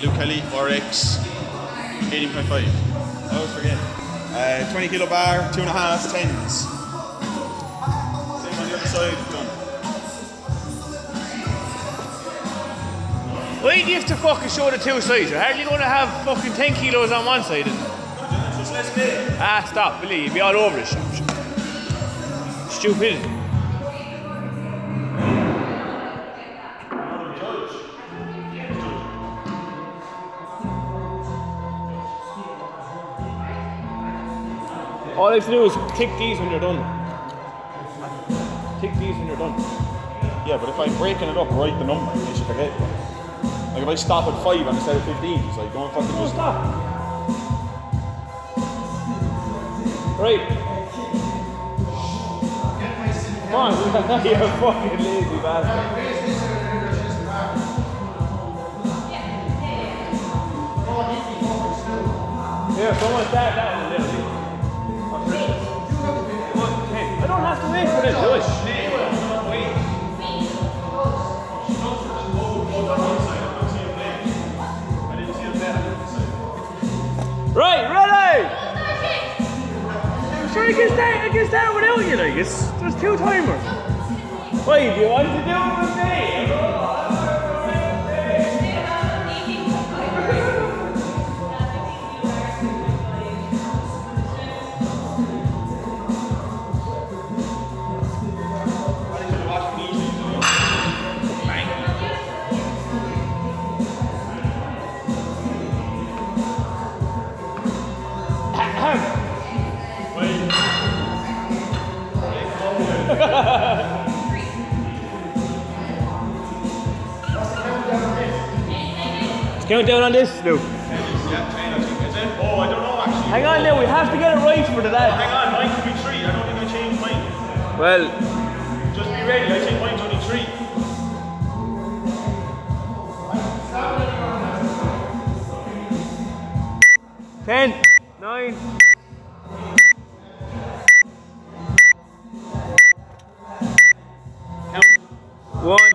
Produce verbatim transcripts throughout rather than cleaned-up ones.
Luke Kelly, R X, eighteen point five. I always forget. Uh, twenty kilo bar, two and a half, tens. Same on the other side, done. Why do you have to fucking show the two sides? You're hardly going to have fucking ten kilos on one side. And... Just less big. Ah, stop, will you? You'll be all over the shop. Stupidity. All I have to do is tick these when you're done. Tick these when you're done. Yeah, but if I'm breaking it up, write the number, you should forget. Like if I stop at five instead of fifteen, it's like don't fucking just stop. Right. Come on, you're a fucking lazy bastard. Here, someone start that one a little bit. I don't have to wait for this, do I? Right, ready! I'm sure I can start, I can start without you, like, it's, there's two timers. Why, do you want to do it with me? Count down on this, Luke. Oh, I don't know actually. Hang on now, we have to get it right for the lad. Oh, hang on, mine could be three. I don't think I changed mine. Well, just be ready. I think mine's only three. Ten, nine. Count. One.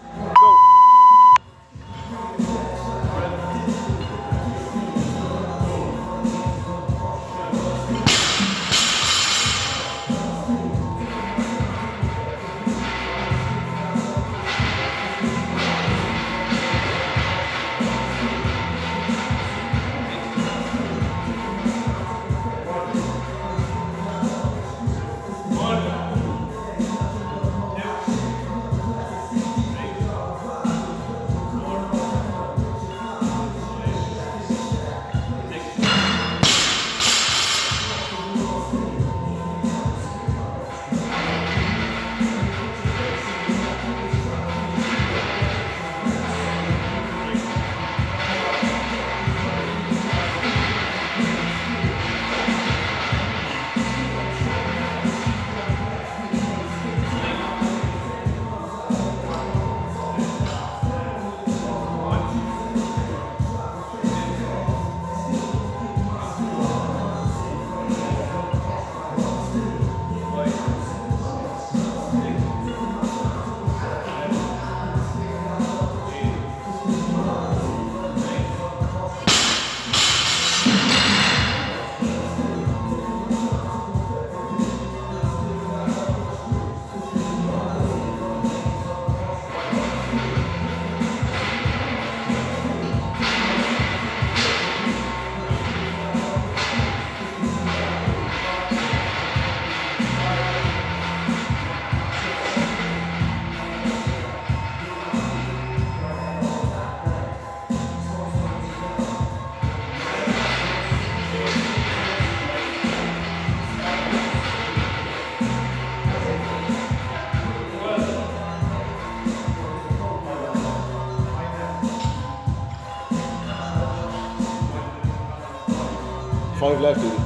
Five left, dude.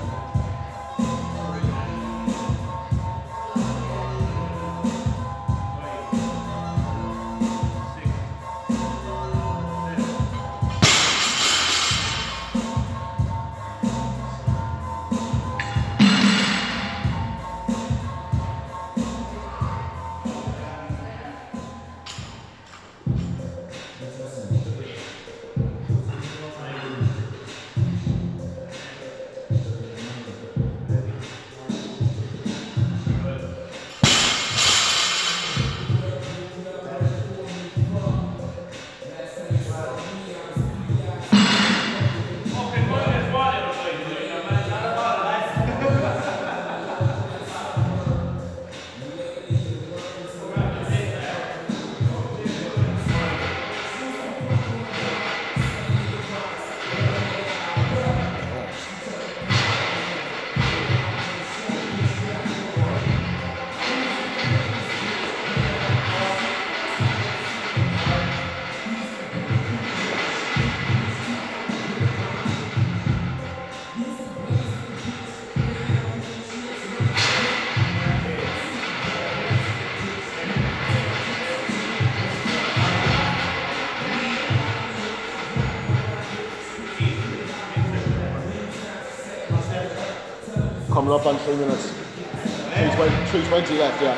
Coming up on three minutes. three twenty left, yeah.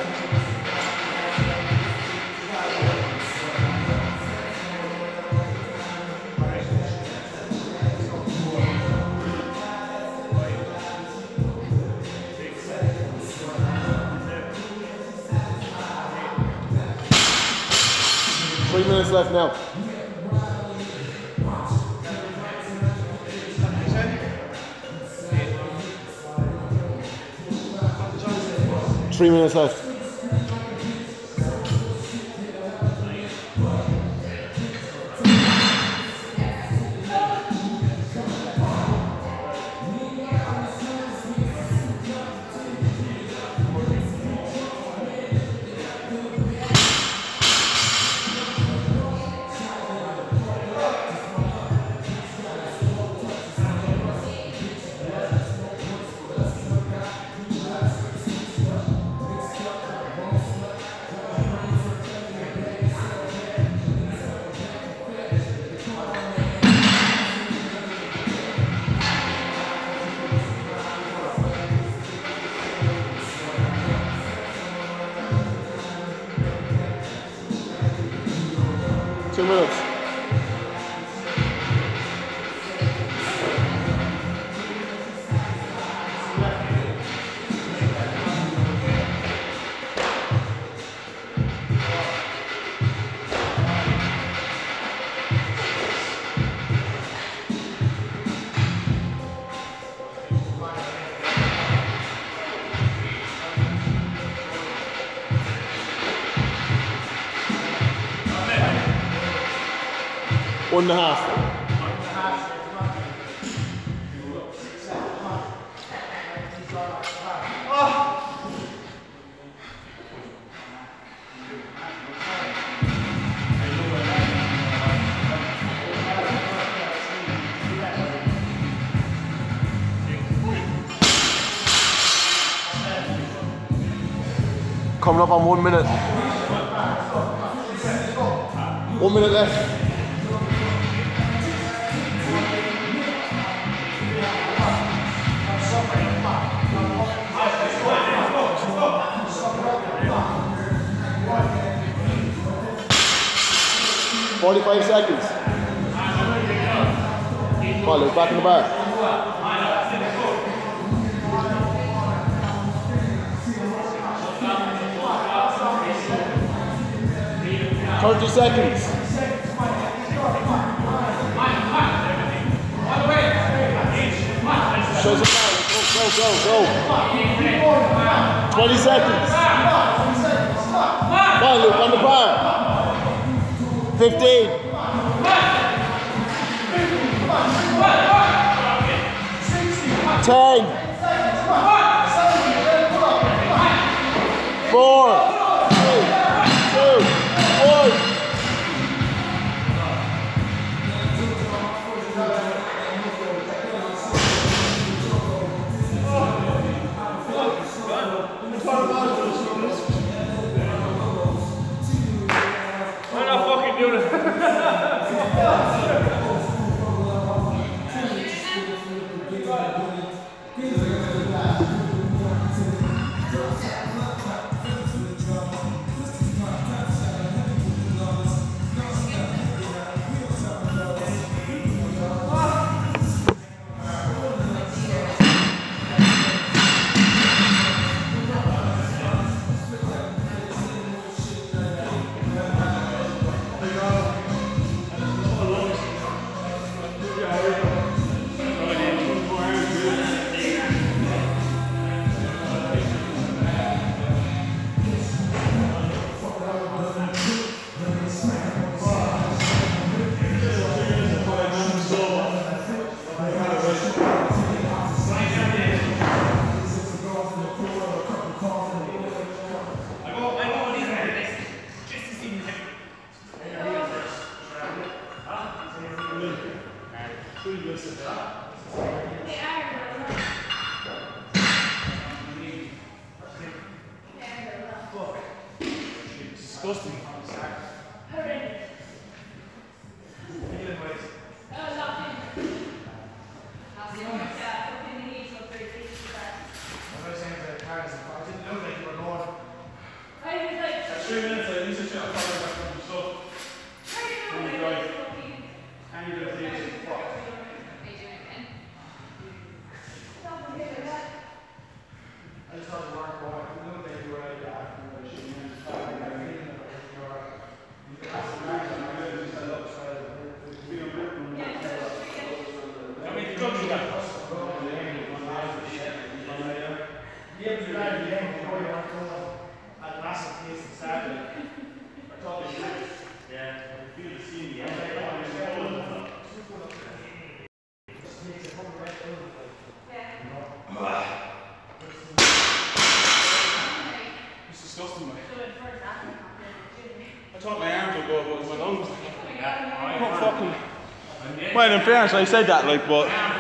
Three minutes left now. Three minutes left. Two minutes. One and a half. Coming up on one minute. One minute left. Forty-five seconds. Ball is back in the bar. Thirty seconds. Show some power. Go, go, go, go. Twenty seconds. Ball, Luke, on the bar. Fifteen. Ten. Four. Three. Two. One. I'm not fucking doing it. Disgusting. It's disgusting, mate. I thought my arms would go, but my lungs. I can't fucking. Well, in fairness, I said that, like, but.